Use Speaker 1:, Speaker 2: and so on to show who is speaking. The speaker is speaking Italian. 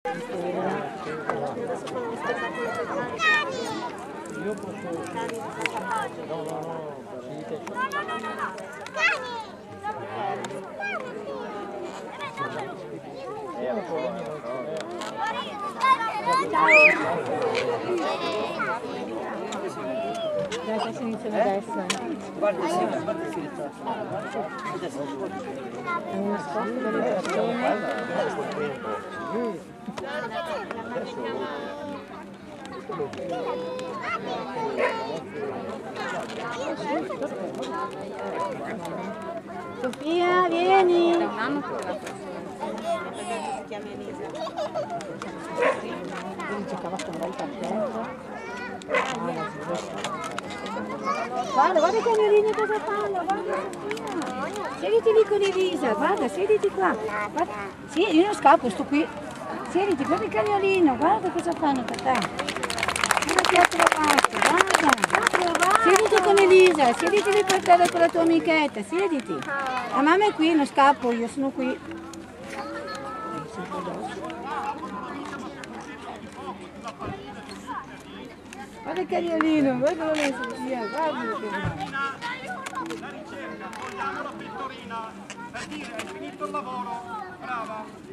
Speaker 1: Io posso... No, no, no,
Speaker 2: Dai, adesso iniziamo adesso.
Speaker 1: guarda, sì, guarda il filtro.
Speaker 2: È uno sport delle persone. Sofia, vieni!
Speaker 3: Da un anno che la si chiama Elisa.
Speaker 2: Quindi giocava con lei per terra. Guarda, guarda i cagnolini cosa fanno, guarda Sofia. Siediti lì con Elisa, guarda, siediti qua. Guarda. Sì, io non scappo, sto qui. Siediti, guarda il cagnolino, guarda cosa fanno per te. Guarda ti ha trovato, guarda. Siediti con Elisa, siediti lì per terra con la tua amichetta, siediti. La mamma è qui, non scappo, io sono qui. Guarda il cagnolino, guardalo lì Sofia, guarda che
Speaker 4: La ricerca, togliamo la pettorina per dire hai finito il lavoro, brava.